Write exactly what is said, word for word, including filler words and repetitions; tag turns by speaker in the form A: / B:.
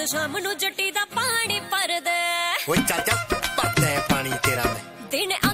A: ਰਾਤ ਸ਼ਾਮ ਨੂੰ ਜੱਟੀ ਦਾ ਪਾਣੀ ਭਰਦੇ।
B: ਓਏ ਚੱਲ ਚੱਲ ਭਰਦਾ ਪਾਣੀ ਤੇਰਾ ਮੈਂ
A: ਦਿਨ